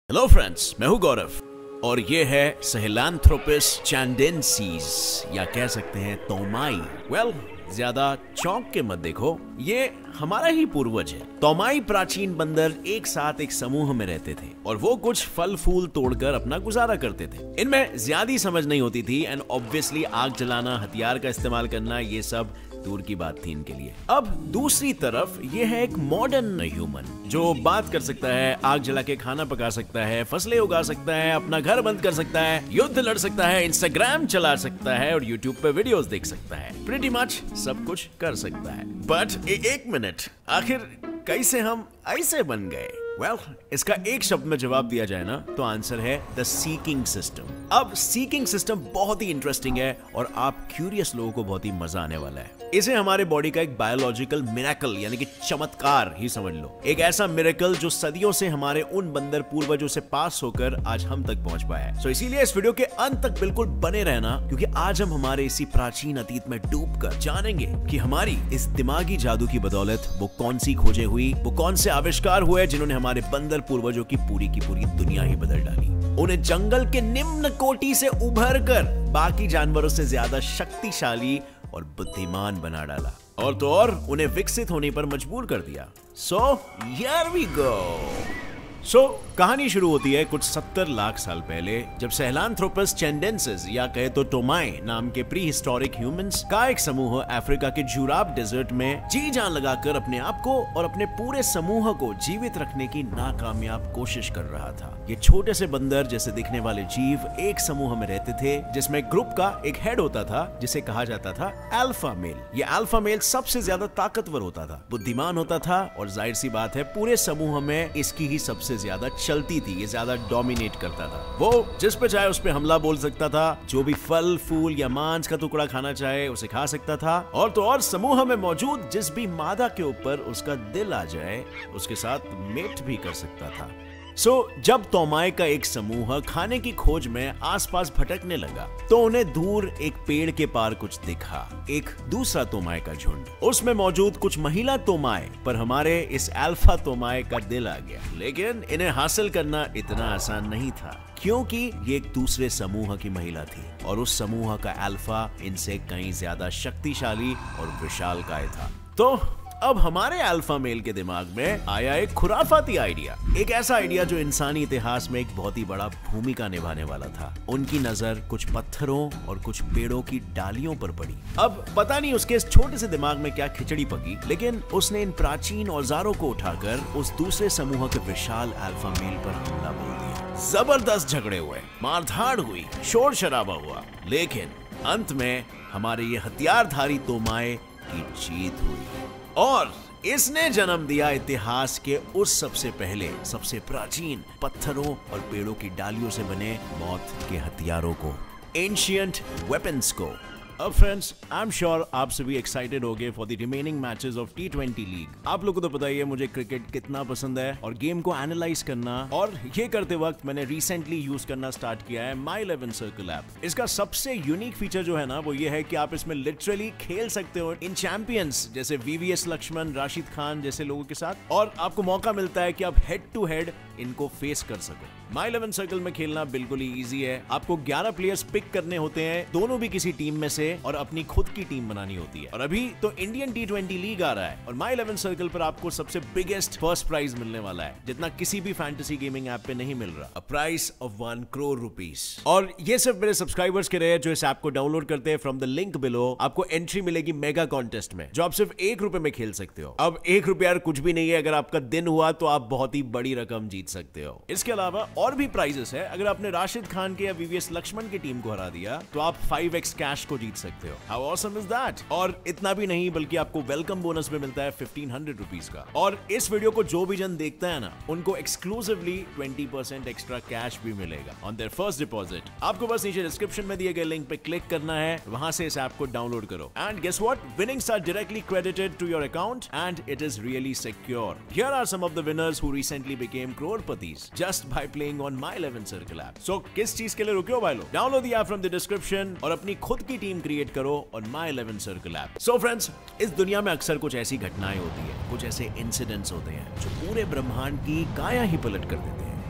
Hello friends, मैं हूं गौरव और ये है सहेलांथ्रोपिस चैंडेंसीज या कह सकते हैं तोमाई। ज्यादा चौंक के मत देखो, ये हमारा ही पूर्वज है। तोमाई प्राचीन बंदर एक साथ एक समूह में रहते थे और वो कुछ फल फूल तोड़कर अपना गुजारा करते थे। इनमें ज्यादा समझ नहीं होती थी एंड ऑब्वियसली आग जलाना, हथियार का इस्तेमाल करना, ये सब दूर की बात थी इनके लिए। अब दूसरी तरफ ये है एक मॉडर्न ह्यूमन जो बात कर सकता है, आग जला के खाना पका सकता है, फसलें उगा सकता है, अपना घर बंद कर सकता है, युद्ध लड़ सकता है, इंस्टाग्राम चला सकता है और यूट्यूब पे वीडियोस देख सकता है। प्रीटी मच सब कुछ कर सकता है। बट एक मिनट, आखिर कैसे हम ऐसे बन गए? इसका एक शब्द में जवाब दिया जाए ना तो आंसर है द सीकिंग सिस्टम। अब सीकिंग सिस्टम बहुत ही इंटरेस्टिंग है और आप क्यूरियस लोगों को बहुत ही मजा आने वाला है। इसे हमारे बॉडी का एक बायोलॉजिकल मिरेकल यानी कि चमत्कार ही समझ लो। एक ऐसा मिरेकल जो सदियों से हमारे उन बंदर पूर्वजों से पास होकर आज हम तक पहुंच पाया है। सो इसीलिए इस वीडियो के अंत तक बिल्कुल बने रहना, क्योंकि आज हम हमारे इसी प्राचीन अतीत में डूबकर जानेंगे कि हमारी इस दिमागी जादू की बदौलत वो कौन सी खोजें हुई, वो कौन से आविष्कार हुए जिन्होंने हमारे बंदर पूर्वजों की पूरी दुनिया ही बदल डाली। उन्हें जंगल के निम्न कोटि से उभर कर बाकी जानवरों से ज्यादा शक्तिशाली और बुद्धिमान बना डाला और तो और उन्हें विकसित होने पर मजबूर कर दिया। So here we go. कहानी शुरू होती है कुछ 70 लाख साल पहले, जब सहेलांथ्रोपस चैंडेंसिस या कहे तो टोमाई नाम के प्री हिस्टोरिक ह्यूमंस का एक समूह अफ्रीका के जुराब डेजर्ट में जी जान लगाकर अपने आप को और अपने पूरे समूह को जीवित रखने की नाकामयाब कोशिश कर रहा था। ये छोटे से बंदर जैसे दिखने वाले जीव एक समूह में रहते थे जिसमें ग्रुप का एक हेड होता था जिसे कहा जाता था अल्फा मेल। ये अल्फा मेल सबसे ज्यादा ताकतवर होता था, बुद्धिमान होता था और जाहिर सी बात है पूरे समूह में इसकी ही सबसे ज्यादा चलती थी, ये ज्यादा डोमिनेट करता था। वो जिस पे चाहे उस पे हमला बोल सकता था, जो भी फल फूल या मांस का टुकड़ा खाना चाहे उसे खा सकता था और तो और समूह में मौजूद जिस भी मादा के ऊपर उसका दिल आ जाए उसके साथ मेट भी कर सकता था। जब तोमाई का एक समूह खाने की खोज में आसपास भटकने लगा तो उन्हें दूर एक पेड़ के पार कुछ दिखा, एक दूसरा तोमाई का झुंड। उसमें मौजूद कुछ महिला तोमाई पर हमारे इस अल्फा तोमाई का दिल आ गया, लेकिन इन्हें हासिल करना इतना आसान नहीं था क्योंकि ये एक दूसरे समूह की महिला थी और उस समूह का अल्फा इनसे कहीं ज्यादा शक्तिशाली और विशालकाय था। तो अब हमारे अल्फा मेल के दिमाग में आया एक खुराफाती आइडिया, एक ऐसा आइडिया जो इंसानी इतिहास में एक बहुत ही बड़ा भूमिका निभाने वाला था। उनकी नजर कुछ पत्थरों और कुछ पेड़ों की डालियों पर पड़ी। अब पता नहीं उसके इस छोटे से दिमाग में क्या खिचड़ी पकी, लेकिन उसने इन प्राचीन औजारों को उठाकर उस दूसरे समूह के विशाल अल्फा मेल पर हमला बोल दिया। जबरदस्त झगड़े हुए, मारधाड़ हुई, शोर शराबा हुआ, लेकिन अंत में हमारे ये हथियारधारी तोमाई की जीत हुई और इसने जन्म दिया इतिहास के उस सबसे पहले, सबसे प्राचीन पत्थरों और पेड़ों की डालियों से बने मौत के हथियारों को, एंशिएंट वेपन्स को। अब फ्रेंड्स, आई एम श्योर आप सभी एक्साइटेड होंगे for the remaining matches of T20 league. आप लोगों को तो पता ही है मुझे क्रिकेट कितना पसंद है और गेम को एनालाइज करना, और ये करते वक्त मैंने रिसेंटली यूज करना स्टार्ट किया है My 11 Circle ऐप। इसका सबसे यूनिक फीचर जो है ना वो ये है कि आप इसमें लिटरली खेल सकते हो इन चैंपियंस जैसे VVS लक्ष्मण, राशिद खान जैसे लोगों के साथ, और आपको मौका मिलता है कि आप हेड टू हेड इनको फेस कर सको। My 11 Circle में खेलना बिल्कुल ही इजी है। आपको 11 प्लेयर्स पिक करने होते हैं, दोनों भी किसी टीम में से, और अपनी खुद की टीम बनानी होती है। और अभी तो इंडियन T20 लीग आ रहा है और My 11 Circle पर आपको सबसे बिगेस्ट फर्स्ट प्राइज मिलने वाला है, जितना किसी भी फैंटेसी गेमिंग ऐप पे नहीं मिल रहा। A price of 1 crore rupees. और ये सिर्फ मेरे सब्सक्राइबर्स के रहे जो इस ऐप को डाउनलोड करते हैं। फ्रॉम द लिंक बिलो आपको एंट्री मिलेगी मेगा कॉन्टेस्ट में, जो आप सिर्फ 1 रुपए में खेल सकते हो। अब 1 रुपया कुछ भी नहीं है, अगर आपका दिन हुआ तो आप बहुत ही बड़ी रकम जीत सकते हो। इसके अलावा और भी प्राइजेस है। अगर आपने राशिद खान के या VVS लक्ष्मण की टीम को हरा दिया तो आप 5x कैश को जीत सकते हो। How awesome is that? और इतना भी नहीं, बल्कि आपको वेलकम बोनस भी मिलता है 1500 रुपीस का। और इस वीडियो को जो भी जन देखता है ना, उनको एक्सक्लूसिवली 20% एक्स्ट्रा कैश भी मिलेगा ऑन देयर फर्स्ट डिपॉजिट। आपको बस नीचे डिस्क्रिप्शन में दिए गए लिंक पे क्लिक करना है, वहां से इस ऐप को डाउनलोड करो। And guess what? Winnings are directly credited to your account and it is really secure. Here are some of the winners who recently became crorepati's just by playing on My 11 Circle app. So किस चीज के लिए रुके हो भाई लोग? Download the app from the description और अपनी खुद की टीम क्रिएट करो on My 11 Circle app. So friends, इस दुनिया में अक्सर कुछ ऐसी घटनाएं होती है, कुछ ऐसे इंसिडेंट्स होते हैं जो पूरे ब्रह्मांड की काया ही पलट कर देते हैं।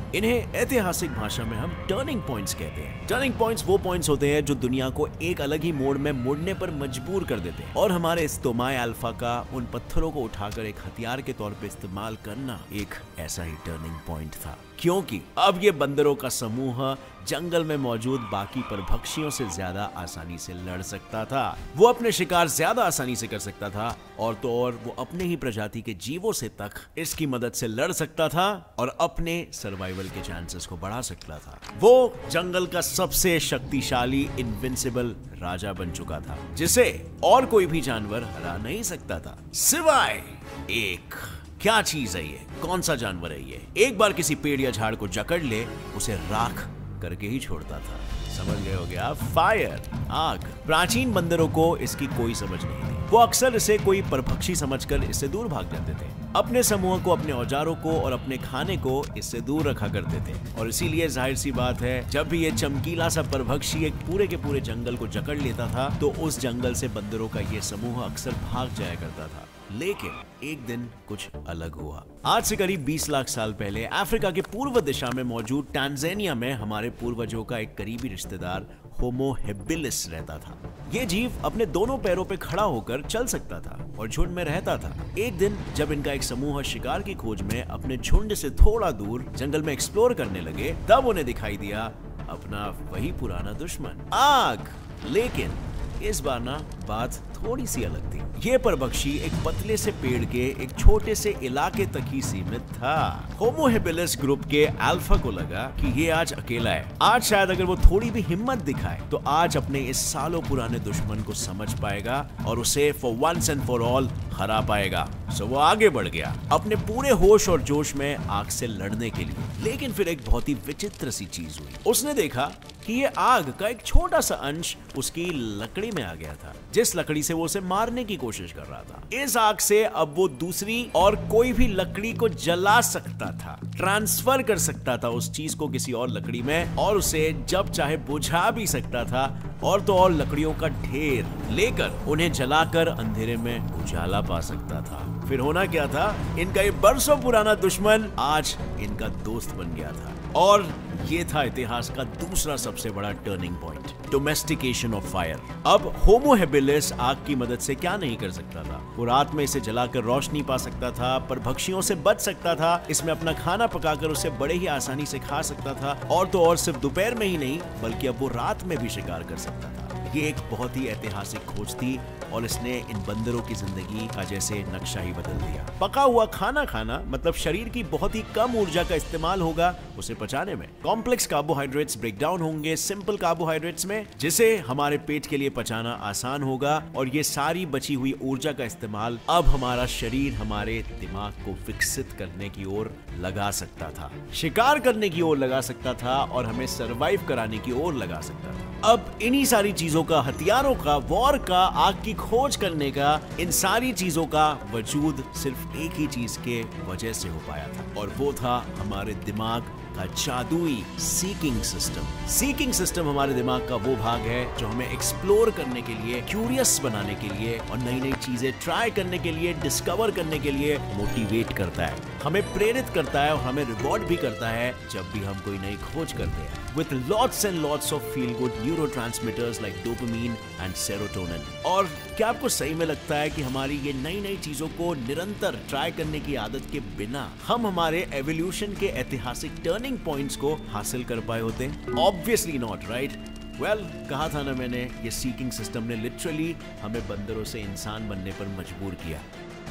इन्हें ऐतिहासिक भाषा में हम टर्निंग पॉइंट्स कहते हैं। टर्निंग पॉइंट्स वो पॉइंट्स होते हैं जो दुनिया को एक अलग ही मोड़ में मुड़ने पर मजबूर कर देते हैं, और हमारे इस तोमाई अल्फा का उन पत्थरों को उठाकर एक हथियार के तौर पे इस्तेमाल करना एक ऐसा ही टर्निंग पॉइंट था, क्योंकि अब ये बंदरों का समूह जंगल में मौजूद बाकी परभक्षियों से ज्यादा आसानी से लड़ सकता था। वो अपने शिकार ज्यादा आसानी से कर सकता था, और तो और वो अपने ही प्रजाति के जीवों से तक इसकी मदद से लड़ सकता था और अपने सर्वाइवल के चांसेस को बढ़ा सकता था। वो जंगल का सबसे शक्तिशाली इनविंसिबल राजा बन चुका था, जिसे और कोई भी जानवर हरा नहीं सकता था, सिवाय एक। क्या चीज है ये? कौन सा जानवर है ये? एक बार किसी पेड़ या झाड़ को जकड़ ले, उसे राख करके ही छोड़ता था। समझ गए होगे आप? फायर, आग। प्राचीन बंदरों को इसकी कोई समझ नहीं थी। वो अक्सर इसे कोई परभक्षी समझकर इससे दूर भाग जाते थे। अपने समूह को, अपने औजारों को और अपने खाने को इससे दूर रखा करते थे, और इसीलिए जाहिर सी बात है, जब भी ये चमकीला सा परभक्षी एक पूरे के पूरे जंगल को जकड़ लेता था, तो उस जंगल से बंदरों का ये समूह अक्सर भाग जाया करता था। लेकिन एक दिन कुछ अलग हुआ। आज से करीब 20 लाख साल पहले अफ्रीका के पूर्व दिशा में मौजूद टांजानिया में हमारे पूर्वजों का एक करीबी रिश्तेदार होमो हेबिलिस रहता था। ये जीव अपने दोनों पैरों पे खड़ा होकर चल सकता था और झुंड में रहता था। एक दिन जब इनका एक समूह शिकार की खोज में अपने झुंड से थोड़ा दूर जंगल में एक्सप्लोर करने लगे, तब उन्हें दिखाई दिया अपना वही पुराना दुश्मन, आग। लेकिन इस बार ना बात थोड़ी सी अलग थी। ये परभक्षी एक पतले से पेड़ के एक छोटे से इलाके तक ही सीमित था। होमो हेबिलिस ग्रुप के अल्फा को लगा कि ये आज अकेला है। आज शायद अगर वो थोड़ी भी हिम्मत दिखाए तो आज अपने इस सालों पुराने दुश्मन को समझ पाएगा और उसे for once and for all हरा पाएगा। सो वो आगे बढ़ गया अपने पूरे होश और जोश में आग से लड़ने के लिए। लेकिन फिर एक बहुत ही विचित्र सी चीज हुई। उसने देखा कि ये आग का एक छोटा सा अंश उसकी लकड़ी में आ गया था, जिस लकड़ी से वो उसे मारने की कोशिश कर रहा था। इस आग से अब वो दूसरी और कोई भी लकड़ी को जला सकता था, ट्रांसफर कर सकता था उस चीज को किसी और लकड़ी में, और उसे जब चाहे बुझा भी सकता था, और तो और लकड़ियों का ढेर लेकर उन्हें जलाकर अंधेरे में उजाला पा सकता था। फिर होना क्या था, इनका ये बरसों पुराना दुश्मन आज इनका दोस्त बन गया था। और ये था इतिहास का दूसरा सबसे बड़ा turning point, domestication of fire. अब होमो हेबिलिस आग की मदद से क्या नहीं कर सकता था? वो रात में इसे जलाकर रोशनी पा सकता था, परभक्षियों से बच सकता था, इसमें अपना खाना पकाकर उसे बड़े ही आसानी से खा सकता था, और तो और सिर्फ दोपहर में ही नहीं बल्कि अब वो रात में भी शिकार कर सकता था। ये एक बहुत ही ऐतिहासिक खोज थी, और इसने इन बंदरों की जिंदगी का जैसे नक्शा ही बदल दिया। पका हुआ खाना खाना मतलब शरीर की बहुत ही कम ऊर्जा का इस्तेमाल होगा उसे पचाने में। कॉम्प्लेक्स कार्बोहाइड्रेट्स ब्रेक डाउन होंगे सिंपल कार्बोहाइड्रेट्स में, जिसे हमारे पेट के लिए पचाना आसान होगा, और ये सारी बची हुई ऊर्जा का इस्तेमाल अब हमारा शरीर हमारे दिमाग को विकसित करने की ओर लगा सकता था, शिकार करने की ओर लगा सकता था, और हमें सरवाइव कराने की ओर लगा सकता था। अब इन्हीं सारी चीजों का, हथियारों का, वॉर का, आग की खोज करने का, इन सारी चीजों का वजूद सिर्फ एक ही चीज के वजह से हो पाया था, और वो था हमारे दिमाग का जादुई सीकिंग सिस्टम। सीकिंग सिस्टम हमारे दिमाग का वो भाग है जो हमें एक्सप्लोर करने के लिए, क्यूरियस बनाने के लिए और नई नई चीजें ट्राई करने के लिए, डिस्कवर करने के लिए मोटिवेट करता है, हमें प्रेरित करता है और हमें रिवॉर्ड भी करता है जब भी हम कोई नई खोज करते हैं। With lots and lots of feel-good neurotransmitters like dopamine and serotonin। और क्या आपको सही में लगता है कि हमारी ये नई नई चीजों को निरंतर ट्राई करने की आदत के बिना हम हमारे एवोल्यूशन के ऐतिहासिक टर्निंग पॉइंट्स को हासिल कर पाए होते? Obviously not, right? वेल, कहा था ना मैंने, ये सीकिंग सिस्टम ने लिटरली हमें बंदरों से इंसान बनने पर मजबूर किया।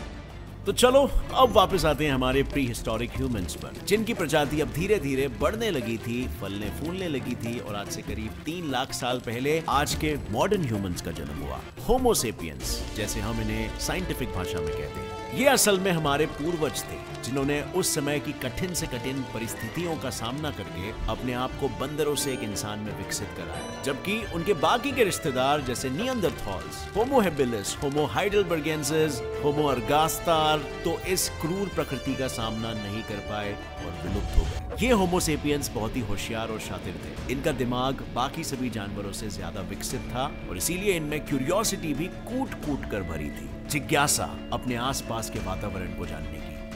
तो चलो अब वापस आते हैं हमारे प्री हिस्टोरिक ह्यूमंस पर, जिनकी प्रजाति अब धीरे धीरे बढ़ने लगी थी, फलने फूलने लगी थी, और आज से करीब 3 लाख साल पहले आज के मॉडर्न ह्यूमंस का जन्म हुआ, होमो सेपियंस, जैसे हम इन्हें साइंटिफिक भाषा में कहते हैं। ये असल में हमारे पूर्वज थे, जिन्होंने उस समय की कठिन से कठिन परिस्थितियों का सामना करके अपने आप को बंदरों से एक इंसान में विकसित कराया, जबकि उनके बाकी के रिश्तेदार जैसे निएंडरथॉल्स, होमो हेबिलिस, होमो हाइडेलबर्गेंसिस, होमो अर्गास्तार तो इस क्रूर प्रकृति का सामना नहीं कर पाए और विलुप्त हो गए। ये होमो सेपियंस बहुत ही होशियार और शातिर थे। इनका दिमाग बाकी सभी जानवरों से ज्यादा विकसित था, और इसीलिए इनमें क्यूरियोसिटी भी कूट कूट कर भरी थी, जिज्ञासा अपने आसपास के वातावरण को जानने की।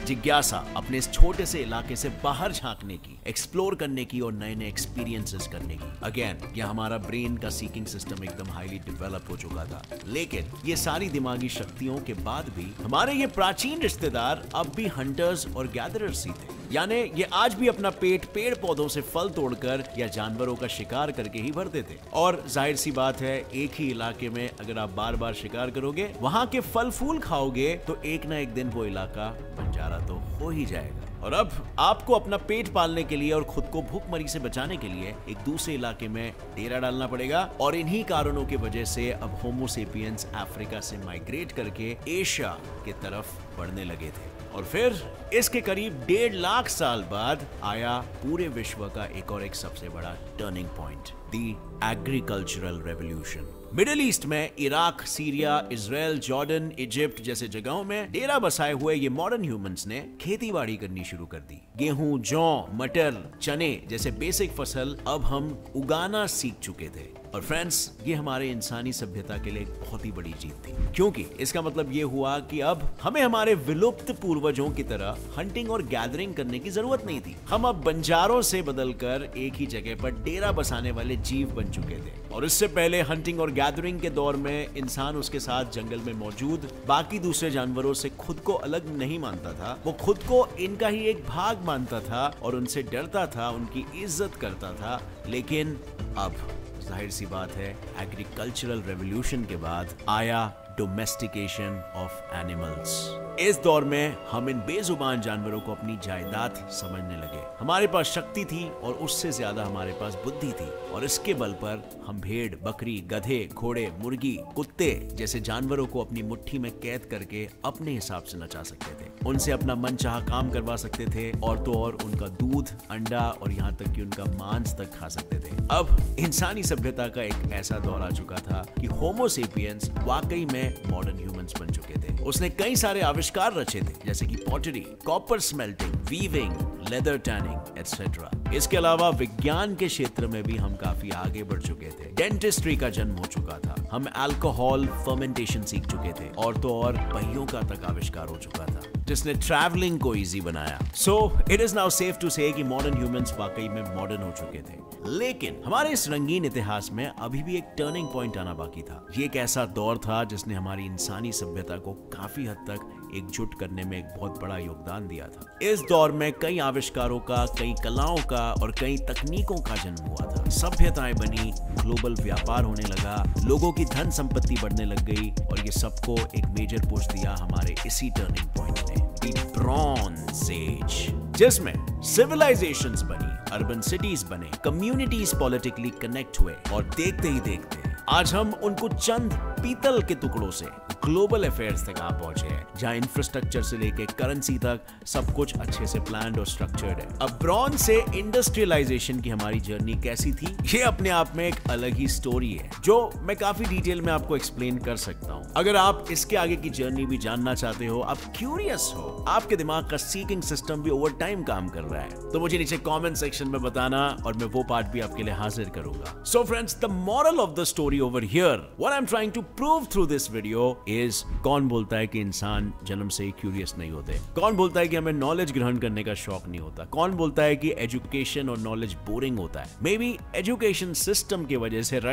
जिज्ञासा अपने इस छोटे से इलाके से बाहर झांकने की, एक्सप्लोर करने की और नए नए एक्सपीरियंसेस करने की। अगेन, ये हमारा ब्रेन का सीकिंग सिस्टम एकदम हाईली डेवलप हो चुका था, लेकिन ये सारी दिमागी शक्तियों के बाद भी हमारे ये प्राचीन रिश्तेदार अब भी हंटर्स और गैदरर्स ही थे। यानी ये आज भी अपना पेट पेड़ पौधों से फल तोड़कर या जानवरों का शिकार करके ही भरते थे। और जाहिर सी बात है, एक ही इलाके में अगर आप बार बार शिकार करोगे, वहां के फल फूल खाओगे, तो एक ना एक दिन वो इलाका बंजारा तो हो ही जाएगा। और अब आपको अपना पेट पालने के लिए और खुद को भूखमरी से बचाने के लिए एक दूसरे इलाके में डेरा डालना पड़ेगा। और इन्हीं कारणों की वजह से अब होमो सेपियंस अफ्रीका से माइग्रेट करके एशिया की तरफ बढ़ने लगे थे। और फिर इसके करीब 1.5 लाख साल बाद आया पूरे विश्व का एक सबसे बड़ा turning point, the agricultural revolution. Middle East में Iraq, Syria, Israel, Jordan, Egypt जैसे जगहों में डेरा बसाए हुए ये मॉडर्न ह्यूमंस ने खेती बाड़ी करनी शुरू कर दी। गेहूं, जौ, मटर, चने जैसे बेसिक फसल अब हम उगाना सीख चुके थे। और फ्रेंड्स, ये हमारे इंसानी सभ्यता के लिए एक बहुत ही बड़ी जीत थी, क्योंकि इसका मतलब ये हुआ कि अब हमें हमारे विलुप्त पूर्वजों की तरह हंटिंग और गैदरिंग करने की जरूरत नहीं थी। हम अब बंजारों से बदलकर एक ही जगह पर डेरा बसाने वाले जीव बन चुके थे। और इससे पहले हंटिंग और गैदरिंग के दौर में इंसान उसके साथ जंगल में मौजूद बाकी दूसरे जानवरों से खुद को अलग नहीं मानता था। वो खुद को इनका ही एक भाग मानता था और उनसे डरता था, उनकी इज्जत करता था। लेकिन अब जाहिर सी बात है, एग्रीकल्चरल रेवोल्यूशन के बाद आया डोमेस्टिकेशन ऑफ एनिमल्स। इस दौर में हम इन बेजुबान जानवरों को अपनी जायदाद समझने लगे। हमारे पास शक्ति थी और उससे ज्यादा हमारे पास बुद्धि थी, और इसके बल पर हम भेड़, बकरी, गधे, घोड़े, मुर्गी, कुत्ते जैसे जानवरों को अपनी मुट्ठी में कैद करके अपने हिसाब से नचा सकते थे। उनसे अपना मनचाहा काम करवा सकते थे, और तो और उनका दूध, अंडा और यहाँ तक कि उनका मांस तक खा सकते थे। अब इंसानी सभ्यता का एक ऐसा दौर आ चुका था कि होमो सेपियंस वाकई में मॉडर्न ह्यूमंस बन चुके थे। उसने कई सारे आविष्कार रचे थे, जैसे कि pottery, copper smelting, weaving, leather tanning etcetera. इसके अलावा विज्ञान के क्षेत्र में भी हम काफी आगे बढ़ चुके थे। डेंटिस्ट्री का जन्म हो चुका था, हम अल्कोहल फर्मेंटेशन सीख चुके थे, और तो और पहियों का तक आविष्कार हो चुका था, जिसने ट्रैवलिंग को इजी बनाया। So it is now safe to say कि मॉडर्न ह्यूमंस वाकई में मॉडर्न हो चुके थे। लेकिन हमारे इस रंगीन इतिहास में अभी भी एक टर्निंग पॉइंट आना बाकी था। ये एक ऐसा दौर था जिसने हमारी इंसानी सभ्यता को काफी हद तक एकजुट करने में एक बहुत बड़ा योगदान दिया था। इस दौर में कई आविष्कारों का, कई कलाओं का और कई तकनीकों का जन्म हुआ था। सभ्यताएं बनी, ग्लोबल व्यापार होने लगा, लोगों की धन संपत्ति बढ़ने लग गई, और ये सबको एक मेजर पुश दिया हमारे इसी टर्निंग पॉइंट ने, द ब्रॉन्ज एज, जिसमें सिविलाइजेशंस बनी, अर्बन सिटीज बने, कम्युनिटीज पॉलिटिकली कनेक्ट हुए, और देखते ही देखते आज हम उनको चंद पीतल के टुकड़ों से ग्लोबल अफेयर्स तक आ पहुंचे हैं, जहां इंफ्रास्ट्रक्चर से लेके करेंसी तक सब कुछ अच्छे से प्लान्ड और स्ट्रक्चर्ड है। अब ब्रॉन्ज से इंडस्ट्रियलाइजेशन की हमारी जर्नी कैसी थी, ये अपने आप में एक अलग ही स्टोरी है, जो मैं काफी डिटेल में आपको एक्सप्लेन कर सकता हूँ। अगर आप इसके आगे की जर्नी भी जानना चाहते हो, आप क्यूरियस हो, आपके दिमाग का सीकिंग सिस्टम भी ओवर टाइम काम कर रहा है, तो मुझे नीचे कॉमेंट सेक्शन में बताना, और मैं वो पार्ट भी आपके लिए हाजिर करूंगा। So friends, the moral of the story over here, what I am trying to prove through this video is, कौन बोलता है कि इंसान जन्म से ही क्यूरियस नहीं होते? कौन बोलता है कि हमें नॉलेज ग्रहण करने का शौक नहीं होता? कौन बोलता है कि एजुकेशन और नॉलेज बोरिंग होता है? मे बी एजुकेशन सिस्टम की वजह से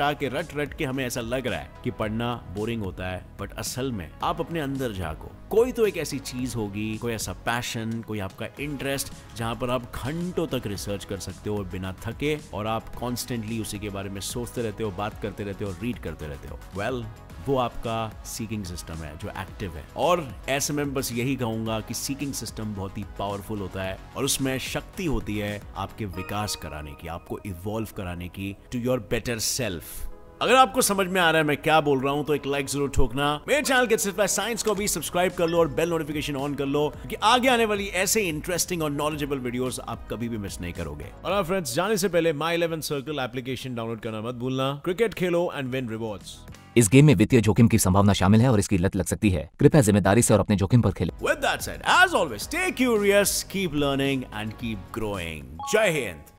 रट के हमें ऐसा लग रहा है कि पढ़ना बोरिंग होता है, बट असल में आप अपने अंदर झांको, कोई तो एक ऐसी चीज होगी, कोई ऐसा पैशन, कोई आपका इंटरेस्ट, जहां पर आप घंटों तक रिसर्च कर सकते हो बिना थके, और आप कॉन्स्टेंटली उसी के बारे में सोचते रहते हो, बात करते रहते हो, रीड करते रहते हो। वेल, वो आपका सीकिंग सिस्टम है जो एक्टिव है। और ऐसे में बस यही कहूंगा कि सीकिंग सिस्टम बहुत ही पावरफुल होता है, और उसमें शक्ति होती है आपके विकास कराने की, आपको इवॉल्व कराने की टू योर बेटर सेल्फ। अगर आपको समझ में आ रहा है मैं क्या बोल रहा हूं, तो एक लाइक जरूर ठोकना। मेरे चैनल के सिर्फ साइंस को भी सब्सक्राइब कर लो और बेल नोटिफिकेशन ऑन कर लो, कि आगे आने वाली ऐसे इंटरेस्टिंग और नॉलेजेबल वीडियोस आप कभी भी मिस नहीं करोगे। और आप फ्रेंड्स, जाने से पहले माई 11 सर्कल एप्लीकेशन डाउनलोड करना मत भूलना। क्रिकेट खेलो एंड विन रिवॉर्ड्स। इस गेम में वित्तीय जोखिम की संभावना शामिल है और इसकी लत लग सकती है। कृपया जिम्मेदारी से और अपने जोखिम पर खेलें। With that said, as always, stay curious, keep learning and keep growing. जय हिंद।